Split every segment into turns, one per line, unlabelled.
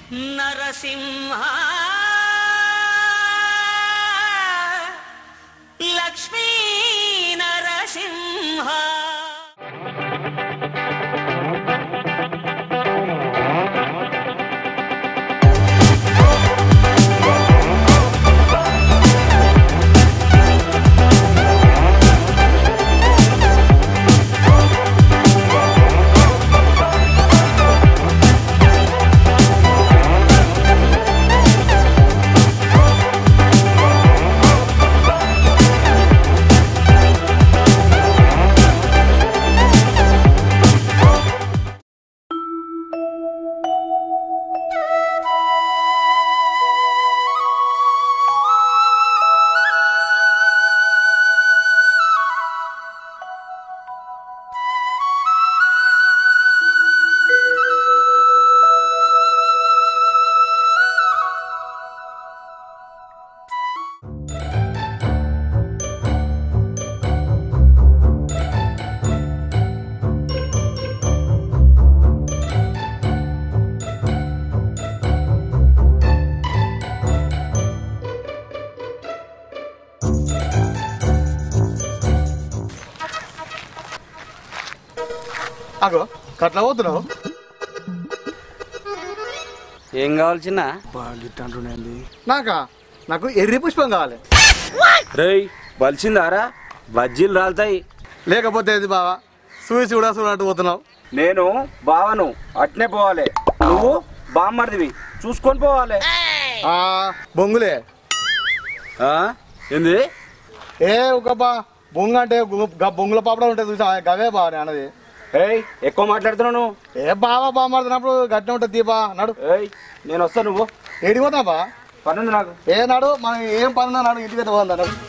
నరసింహ లక్ష్మీ నరసింహ
అగో కట్లా పోతున్నావు
ఏం కావాలి చిన్న
బాగుంటుండండి నాకు ఎర్రి పుష్పం కావాలి
రేయ్ బలిసిందారా బజ్జీలు రాలుతాయి
లేకపోతే ఏది బావా చూసి కూడా చూడట్టు పోతున్నావు
నేను బావను అట్నే పోవాలి నువ్వు బామ్మర్దివి చూసుకొని పోవాలి
బొంగులే
ఏంది
ఒక బొంగ అంటే బొంగుల పాపడ ఉంటుంది చూసా గవే బావ అన్నది
ఏయ్ ఎక్కువ మాట్లాడుతున్నాను
బావా మాట్లాడినప్పుడు గట్టిన ఉంటుంది దీపా నడు
నేను వస్తా నువ్వు
ఏడిపోతా బా
పనుంది నాకు
నాడు మనం ఏం పనున్నా నాడు ఇంటికి అయితే పోదా నడు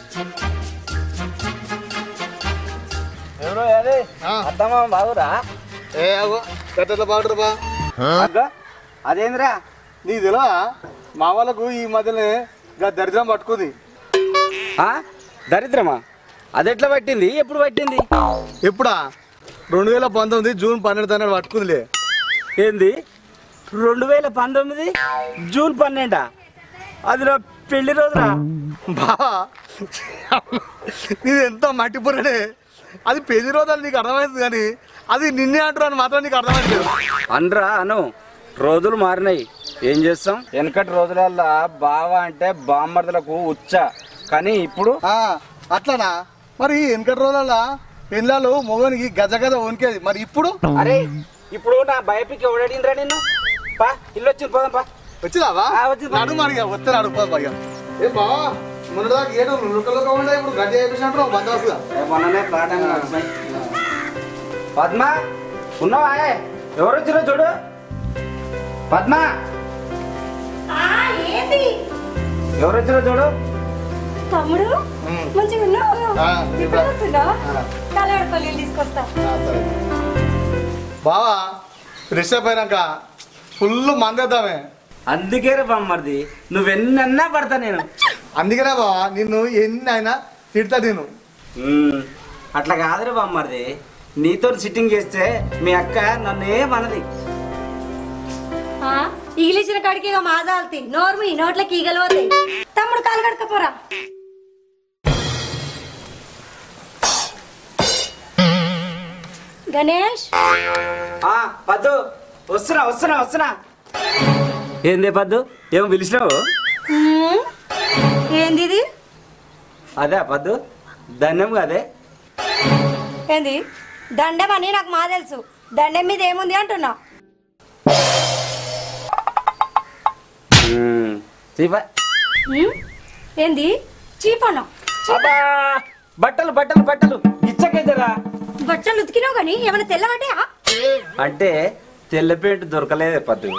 ఎవరో అదే అద్దమా బాగురా
గట్ల బాగుంటారు బా
అదేంద్రా
నీకు తెలియదా మా వాళ్ళకు ఈ మధ్యనే దరిద్రం పట్టుకుంది
దరిద్రమా అది ఎట్లా పట్టింది ఎప్పుడు పట్టింది
ఎప్పుడా 2019 జూన్ 12 పట్టుకుందిలే
ఏంది 2019 జూన్ 12 అది నా పెళ్లి రోజురా
బావా నీది ఎంతో మట్టిపురడే అది పెళ్లి రోజులు నీకు అర్థమైంది కానీ అది నిన్నే అంటున్నాను మాత్రం నీకు అర్థమైంది
అనరా అను రోజులు మారినాయి ఏం చేస్తాం వెనకటి రోజులల్లా బావ అంటే బామ్మర్దులకు ఉచ్చ కానీ ఇప్పుడు
అట్లానా మరి వెనకటి రోజులల్లా పెళ్ళాలు మొగనికి గజ గజ వణికేది మరి ఇప్పుడు
అరే ఇప్పుడు నా బయోపిక్ ఎవడడిందిరా నిన్ను పా ఇల్లు వచ్చింది పోదాం పా
వచ్చిదావా నడు మరి వస్తే అడుగుపోదు పైగా ఏ బావా మొన్నదాకా ఏడు లుకలుగా ఉండే ఇప్పుడు గడ్డి అయిపోయినట్టు బందాసుగా
మొన్ననే ప్లాట్ పద్మ ఉన్నావా ఎవరు వచ్చినా చూడు పద్మ ఎవరు వచ్చినా చూడు
తమ్ముడు మంచిగా ఉన్నావు తీసుకొస్తా
బావా ఫ్రెష్ అప్ అయినాక ఫుల్ మందేద్దామే
అందుకే రా బామ్మర్ది నువ్వెన్నన్నా పడతా నేను
అందుకనే బావా నిన్ను ఎన్ని అయినా తిడతా నేను
అట్లా కాదురా బామ్మర్ది నీతో సిట్టింగ్ చేస్తే మీ అక్క నన్నేమన్నది
ఈగిలిచ్చిన కాడికి ఇక మాజాల్తి నోర్మి నోట్లకి ఈగలు పోతాయి తమ్ముడు కాలు కడకపోరా గణేష్
పద్దు వస్తున్నా వస్తున్నా వస్తున్నా ఏందే పద్దు ఏమో పిలిచినావు
ఏంది ఇది
అదే పద్దు దండం కాదే
ఏంది దండం అని నాకు మా తెలుసు దండం మీద ఏముంది అంటున్నా ఏంది చీపన్నా
బట్టలు బట్టలు బట్టలు ఇచ్చకైతేరా
బట్టలు ఉతికినావు కానీ ఏమైనా తెల్లబట్టే
అంటే తెల్ల పెయింట్ దొరకలేదే పద్దు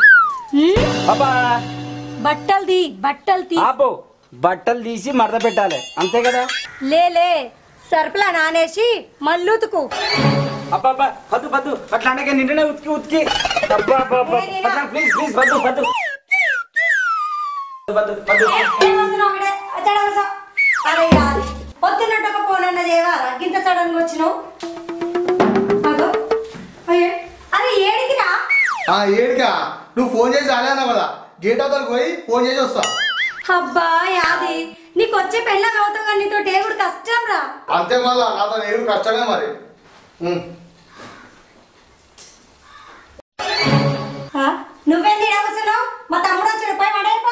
బట్టలు
బట్టలు తీసి మడత పెట్టాలి అంతే కదా
లేలే సర్పులా నానేసి మళ్ళుతుకు
అబ్బా పద్దు పద్దు అట్లా అంటే నిండనే ఉతికి ఉతికి ప్లీజ్ ప్లీజ్ పద్దు పద్దు
పొద్దున్నట్టు పోనన్న దేవా గింత సడన్ గా వచ్చినావు అరే ఏడికిరా
ఏడికా నువ్వు ఫోన్ చేసి రాలేనా కదా గేట్ అవతలకు పోయి ఫోన్ చేసి వస్తా.
అబ్బా యాది నీకు వచ్చే పెళ్ళ అవుతావు కానీ నీతో ఏగుడు కష్టం రా.
అంతే మళ్ళా నాతో ఏడు కష్టమే మరి.
నువ్వేంది ఈడ కూర్చున్నావు? మా తమ్ముడు వచ్చాడు పోయి పడేపో.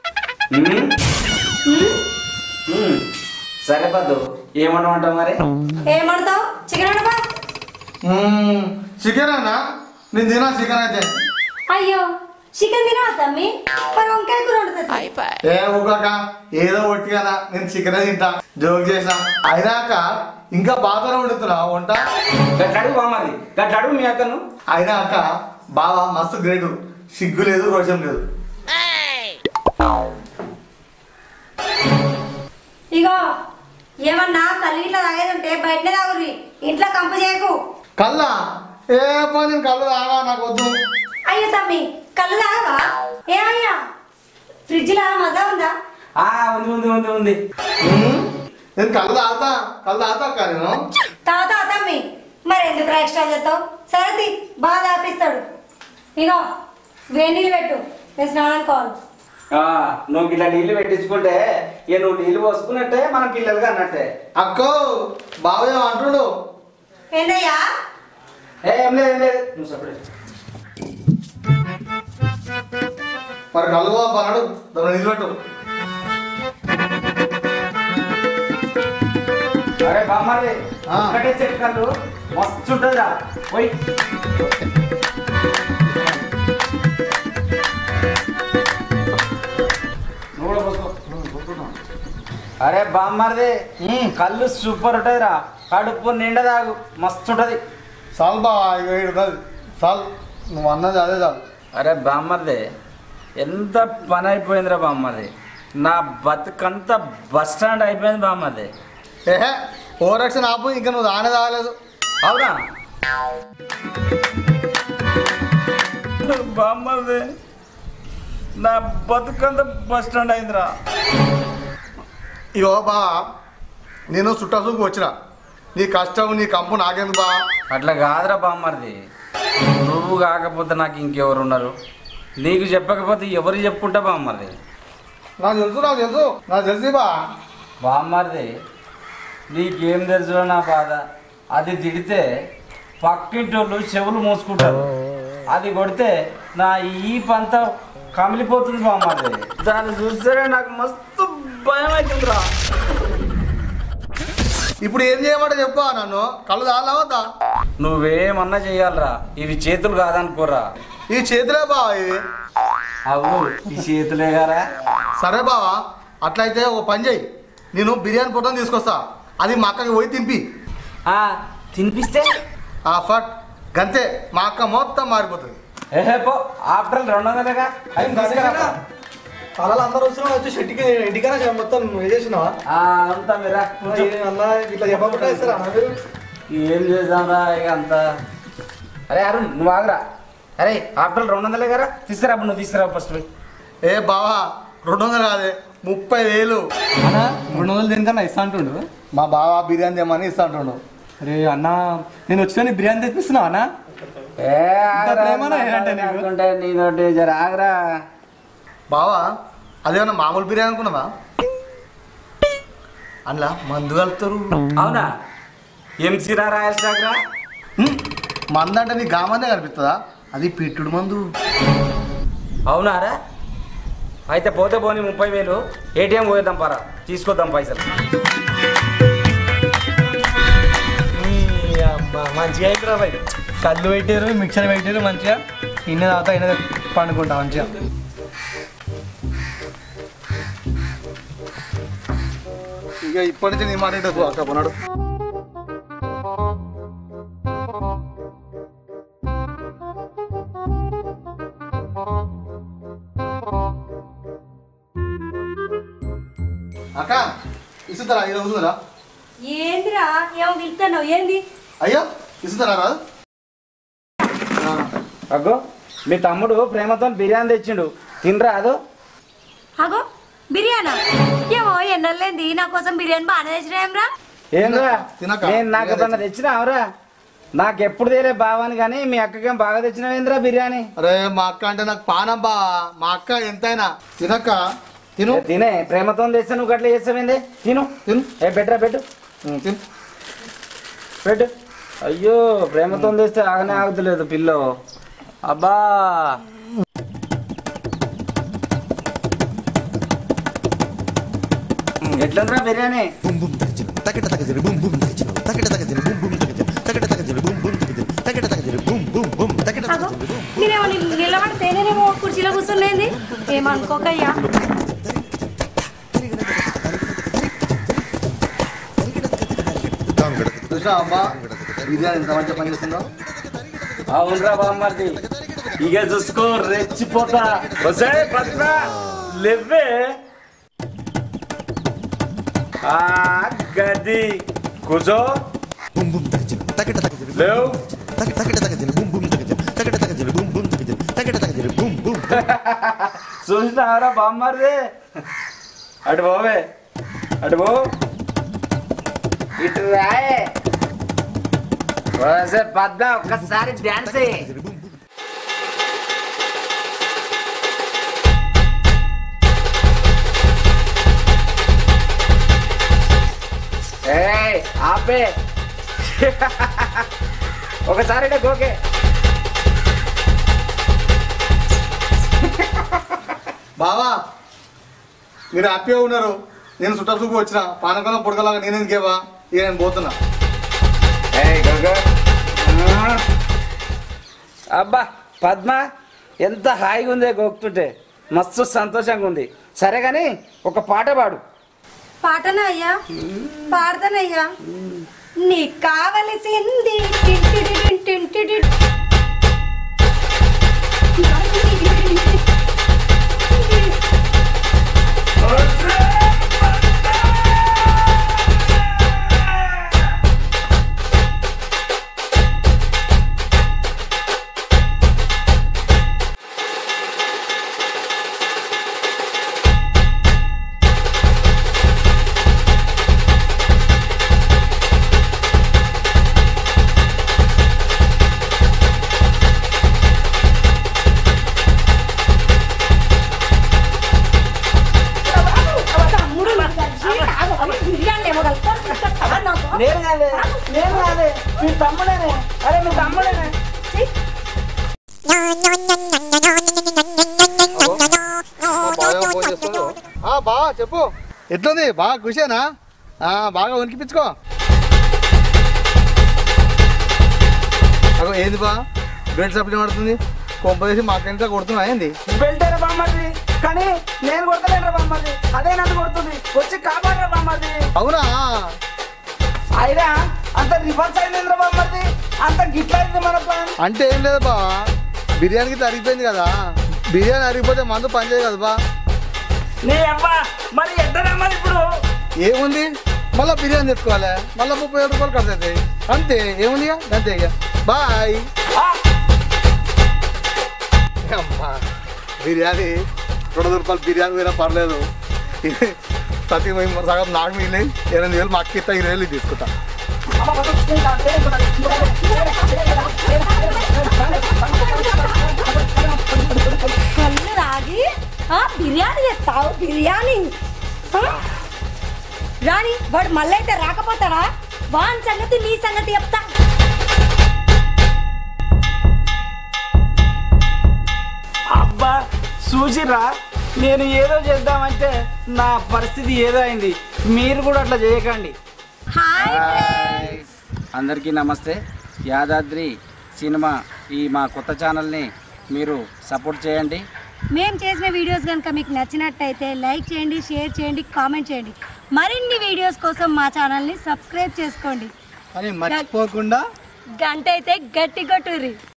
సరే పద్దు ఏమంటావు మరి?
ఏమంటావు? చికెన్ వండుకో.
చికెన్ అన్నా నేను తినా చికెన్ అయితే.
అయ్యో చికెన్ తినవా తమ్మి? మరి వంకాయ కూర వండుతుంది.
ఏ ఊగాక ఏదో ఒట్టిగానా నేను చికెన్ తింటా జోక్ చేసా. అయినాక ఇంకా బాగా వండుతున్నా వంట.
గట్లాడు బామ్మది గట్లాడు మీ అక్కను.
అయినాక బావా మస్తు గ్రేటు, సిగ్గు లేదు రోషం లేదు.
ఇగో ఏమన్నా కళ్ళు ఇట్లా తాగేది ఉంటే బయటనే తాగుర్రి, ఇంట్లో కంపు చేయకు.
కల్లా ఏ నేను కళ్ళు తాగా నాకు వద్దు.
అయ్యో తమ్మి కళ్ళు తాగవా? ఏమయ్యా ఫ్రిడ్జ్ లా మజా ఉందా?
ఉంది ఉంది ఉంది ఉంది.
నేను కళ్ళు తాగుతా అక్క నేను.
తాగుతా తమ్మి, మరి ఎందుకు ఎక్స్ట్రా చేస్తావు? సరే బాగా తాపిస్తాడు. ఇగో వేడి నీళ్ళు పెట్టు, నేను స్నానం కావాలి.
నువ్వు ఇట్లా నీళ్ళు పెట్టించుకుంటే ఇక నువ్వు నీళ్ళు పోసుకున్నట్టే మన పిల్లలుగా అన్నట్టే.
అక్కో బావ అంటుడు.
ఏందయ్యా?
ఏం లేదు ఏం లేదు నువ్వు సపడే.
మరి కళ్ళు అన్నాడు దాన్ని నీళ్ళు పెట్టు.
అరే బామ్మది ఒకటే చెట్టు కళ్ళు మస్తు ఉంటుందిరా పోయి. అరే బామ్మది కళ్ళు సూపర్ ఉంటుందిరా, కడుపు నిండా తాగు మస్తు ఉంటుంది.
చాలు బావా ఇక ఏడున్నది చాలు, నువ్వు అన్నది అదే చాలు.
అరే బామ్మది ఎంత పని అయిపోయిందిరా బామ్మది, నా బతుకంతా బస్ స్టాండ్ అయిపోయింది బామ్మది.
ఏహే ఓవరాక్షన్ ఆపు, ఇంకా నువ్వు దానే తాగలేదు.
అవునా బామ్మది నా బతుకంతా బస్ స్టాండ్ అయిందిరా.
ఇగో బా నేను చుట్టాసూకు వచ్చిన, నీ కష్టం నీ కంపు నాకెందుకు బా.
అట్లా కాదురా బామ్మది, నువ్వు కాకపోతే నాకు ఇంకెవరు ఉన్నారు? నీకు చెప్పకపోతే ఎవరు చెప్పుకుంటా బామ్మది?
నాకు తెలుసు బా.
బామ్మది నీకేం తెలుసు నా బాధ? అది తిడితే పక్కింటోళ్ళు చెవులు మూసుకుంటారు, అది కొడితే నా ఈ పంత కమిలిపోతుంది బామ్మది. దాన్ని చూస్తేనే నాకు మస్తు భయం అవుతుందిరా.
ఇప్పుడు ఏం చేయమంటే చెప్పా నన్ను, కళ్ళు తాగలేవద్దా?
నువ్వేమన్నా చెయ్యాలరా, ఇవి చేతులు కాదనుకోరా.
ఈ చేతులే బావా ఇవి.
అవు ఈ చేతులే గారా.
సరే బావా అట్లయితే ఓ పని చెయ్యి, నేను బిర్యానీ పొట్టని తీసుకొస్తా, అది మా అక్కకి పోయి తినిపి.
తినిపిస్తే
ఫట్ గంతే మా అక్క మొత్తం మారిపోతుంది.
ఏహేపో ఆఫ్టర్ 200గా
అలా అందరూ వస్తున్నా వచ్చి షెట్టికి ఇంటికైనా మొత్తం వేసేసినావా?
అంతా మీరా
అలా ఇట్లా చెప్పకుండా ఇస్తారా మీరు?
ఏం చేద్దాంరా ఇక అంతా. అరే అరుణ్ నువ్వు ఆగరా. అరే ఆఫ్టర్ 200 గారా తీసుకురా, అప్పుడు నువ్వు తీసుకురా ఫస్ట్.
ఏ బావా 200 కాదే 30,000.
200 దేనికన్నా ఇస్తా అంటుండు.
మా బావా బిర్యానీ తెమ్మని ఇస్తా అంటుండు.
అరే అన్న నేను వచ్చి బిర్యానీ తెప్పిస్తున్నావు అన్న.
నీతోటి జర ఆగరా.
బావా అదేమన్నా మామూలు బిర్యానీ అనుకున్నావా? అందులో మందు కలుపుతారు.
అవునా? ఎంసీరా రాయల్సాగరా
మందు అంటే నీకు గామందే కనిపిస్తుందా? అది పెట్టుడు మందు.
అవునారా? అయితే పోతే పోనీ 30,000 ఏటీఎం పోయేద్దాం పరా, తీసుకొద్దాం పైసలు.
మంచిగా అయిపోరా బాయ్, కళ్ళు పెట్టారు మిక్సర్ పెట్టారు మంచిగా, ఇన్న తర్వాత ఇన్న పండుకుంటా మంచిగా.
ఇక ఇప్పటి నుంచి నీ మాట ఏంటో అక్క పోనాడు. అక్క ఇస్తారా ఈరోజు కూర్చుందిరా?
ఏందిరా ఏమో పిలుస్తున్నావు? ఏంది?
అయ్యో ఇస్తారా రాదు?
అగ్గో మీ తమ్ముడు ప్రేమతో బిర్యానీ తెచ్చిండు, తినరా అదో.
అగో బిర్యానా? ఏమో ఎన్నెళ్ళేంది నా కోసం బిర్యానీ బాగానే తెచ్చినాయంరా.
ఏంరా
తినక.
నేను నాకు ఎప్పుడన్నా తెచ్చినా అవరా? నాకు ఎప్పుడు తేలే బావని కానీ మీ అక్కకేం బాగా తెచ్చినవేంద్రా బిర్యానీ.
అరే మా అక్క అంటే నాకు పానం బా. మా అక్క ఎంతైనా తినక్క తిను.
తినే ప్రేమతో తెస్తే నువ్వు గట్ల చేస్తావేంది. తిను
తిను.
బెటరా పెట్టు
తిను
పెట్టు. అయ్యో ప్రేమతో తెస్తే ఆగనే ఆగుతలేదు పిల్లో. అబ్బా ఎట్లంద్రా బిర్యానీ?
నేనేమో నిలబడితే నేనేమో కుర్చీలో కూర్చునేది ఏమనుకోకయ్యా.
చూసా అమ్మా బిర్యానీ ఎంత మంచిగా పనిచేస్తుందో.
అవునరా బామ్మర్ది ఇక చూసుకో రెచ్చిపోతా. వసే పద్మ లేవే గది కూర్చో లేవు. చూసినారా బామ్మర్ది? అటు పోవే అటు పో ఇటు రాయే. పద్మ ఒక్కసారి డాన్స్ ఆపే. ఒకసారి గోకే.
బావా మీరు హ్యాపీగా ఉన్నారు. నేను చుట్టాలు చూపు వచ్చిన పానకాలం పొడకలాగా నేను ఎందుకేవా ఇక నేను పోతున్నా.
అబ్బా పద్మ ఎంత హాయిగా ఉందే గోక్తుంటే. మస్తు సంతోషంగా ఉంది. సరే కానీ ఒక పాట పాడు.
పాటనా అయ్యా? పాడతానయ్యా. నీకు కావలసింది
నేను కాదే మీ తమ్ముడేనే. అరే మీ తమ్ముడేనే.
బాగా చెప్పు ఎట్లుంది? బాగా ఖుషేనా? బాగా వణికిపించుకో. అగో ఏంది బా బెల్ట్ సప్లై పడుతుంది? కొంపదేసి మాకెంత కొడుతున్నా ఏంది?
బెల్టేరా బామ్మది కానీ నేను కొడతలేనురా బామ్మది. అదే నన్ను కొడుతుంది. వచ్చి కాపాడరా బామ్మది.
అవునా?
అయినా అంత రివర్స్ అయిందిరా బామ్మది. అంత గిట్ల అయింది మన ప్లాన్.
అంటే ఏం లేదు బా, బిర్యానీకి అరిగిపోయింది కదా. బిర్యానీ అరిగిపోతే మందు పనిచేయదు కదా బా.
నీ అబ్బా మరి ఎద్దరా మరి ఇప్పుడు
ఏముంది? మళ్ళీ బిర్యానీ తెచ్చుకోవాలి. మళ్ళీ 37 రూపాయలు ఖర్చు అవుతాయి. అంతే. ఏముంది అంతే. ఇక బాయ్. అమ్మా బిర్యానీ 200 రూపాయలు బిర్యానీ పోయినా పర్లేదు. ప్రతి సగం నాకు మిగిలి 8,000 మా అక్కిస్తా 20,000 తీసుకుంటా.
కళ్ళు రాగి బిర్యానీ చేస్తావు. బిర్యానీ రాని వాడు మళ్ళీ అయితే రాకపోతాడా? వాని సంగతి నీ సంగతి చెప్తా.
అబ్బా చూసిరా నేను ఏదో చేద్దామంటే నా పరిస్థితి ఏదో అయింది. మీరు కూడా అట్లా చేయకండి. అందరికీ నమస్తే. యాదాద్రి సినిమా ఈ మా కొత్త ఛానల్ని మీరు సపోర్ట్ చేయండి.
మేము చేసిన వీడియోస్ కనుక మీకు నచ్చినట్టయితే లైక్ చేయండి, షేర్ చేయండి, కామెంట్ చేయండి. మరిన్ని వీడియోస్ కోసం మా ఛానల్ని సబ్స్క్రైబ్ చేసుకోండి.
అని మర్చిపోకుండా
గంట అయితే గట్టి కొట్టుర్రి.